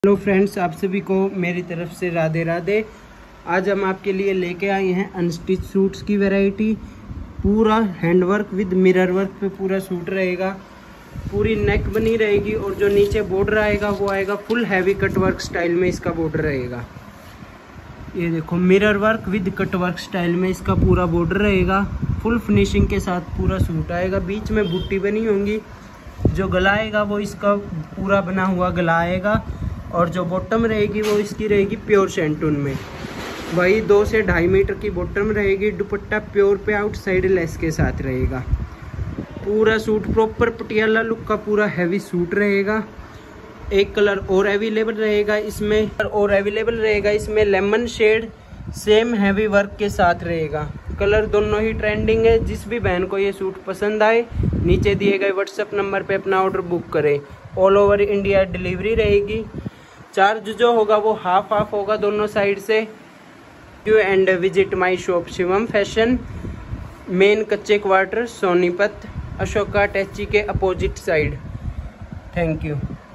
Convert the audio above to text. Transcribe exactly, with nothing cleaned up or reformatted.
Hello friends, आप सभी को मेरी तरफ से राधे राधे। आज हम आपके लिए लेके आए हैं अनस्टिच सूट्स की वैरायटी। पूरा हैंडवर्क विद मिरर वर्क पे पूरा सूट रहेगा। पूरी नेक बनी रहेगी और जो नीचे बॉर्डर आएगा वो आएगा full heavy cut work style में। इसका बॉर्डर रहेगा, ये देखो, mirror work with cut work style में इसका पूरा बॉर्डर रहेगा। फुल फिनिशिंग के साथ पूरा सूट आएगा। बीच में बूटी बनी होंगी। जो गला आएगा वो इसका पूरा बना हुआ गला आएगा और जो बॉटम रहेगी वो इसकी रहेगी प्योर शैंटून में। वही दो से ढाई मीटर की बॉटम रहेगी। दुपट्टा प्योर पे आउटसाइड लेस के साथ रहेगा। पूरा सूट प्रॉपर पटियाला लुक का पूरा हैवी सूट रहेगा। एक कलर और अवेलेबल रहेगा इसमें और अवेलेबल रहेगा इसमें lemon shade, same heavy work के साथ रहेगा। कलर दोनों ही ट्रेंडिंग है। जिस भी बहन को ये सूट पसंद आए नीचे दिए गए व्हाट्सएप नंबर पे अपना ऑर्डर बुक करें। ऑल ओवर इंडिया डिलीवरी रहेगी। चार्ज जो होगा वो हाफ हाफ होगा दोनों साइड से। You and visit my shop Shivam fashion, main Kacche quarter, Sonipat, Ashoka टैची के अपोजिट साइड। Thank you.